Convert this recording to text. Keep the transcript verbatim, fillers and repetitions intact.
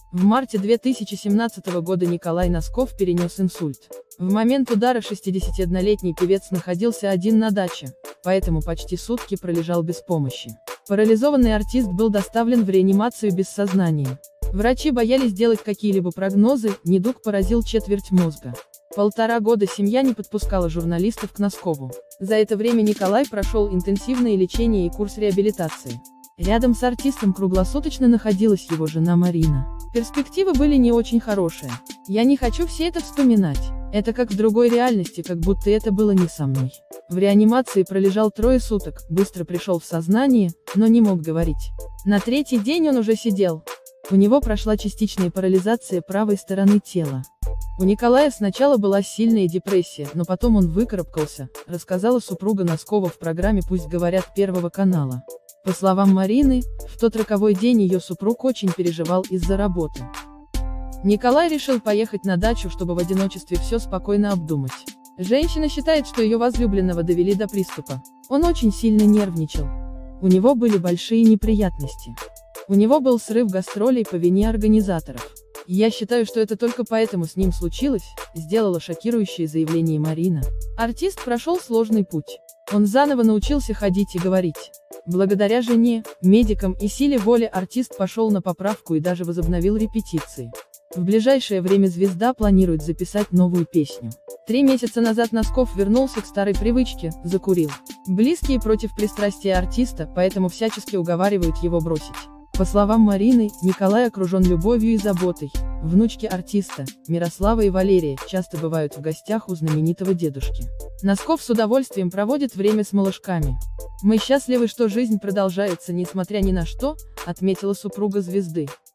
В марте две тысячи семнадцатого года Николай Носков перенес инсульт. В момент удара шестидесятиоднолетний певец находился один на даче, поэтому почти сутки пролежал без помощи. Парализованный артист был доставлен в реанимацию без сознания. Врачи боялись делать какие-либо прогнозы, недуг поразил четверть мозга. Полтора года семья не подпускала журналистов к Носкову. За это время Николай прошел интенсивное лечение и курс реабилитации. Рядом с артистом круглосуточно находилась его жена Марина. Перспективы были не очень хорошие. Я не хочу все это вспоминать. Это как в другой реальности, как будто это было не со мной. В реанимации пролежал трое суток, быстро пришел в сознание, но не мог говорить. На третий день он уже сидел. У него прошла частичная парализация правой стороны тела. У Николая сначала была сильная депрессия, но потом он выкарабкался, рассказала супруга Носкова в программе «Пусть говорят» Первого канала. По словам Марины, в тот роковой день ее супруг очень переживал из-за работы. Николай решил поехать на дачу, чтобы в одиночестве все спокойно обдумать. Женщина считает, что ее возлюбленного довели до приступа. Он очень сильно нервничал. У него были большие неприятности. У него был срыв гастролей по вине организаторов. Я считаю, что это только поэтому с ним случилось, сделала шокирующее заявление Марина. Артист прошел сложный путь. Он заново научился ходить и говорить. Благодаря жене, медикам и силе воли артист пошел на поправку и даже возобновил репетиции. В ближайшее время звезда планирует записать новую песню. Три месяца назад Носков вернулся к старой привычке, закурил. Близкие против пристрастия артиста, поэтому всячески уговаривают его бросить. По словам Марины, Николай окружен любовью и заботой. Внучки артиста, Мирослава и Валерия, часто бывают в гостях у знаменитого дедушки. Носков с удовольствием проводит время с малышками. «Мы счастливы, что жизнь продолжается, несмотря ни на что», отметила супруга звезды.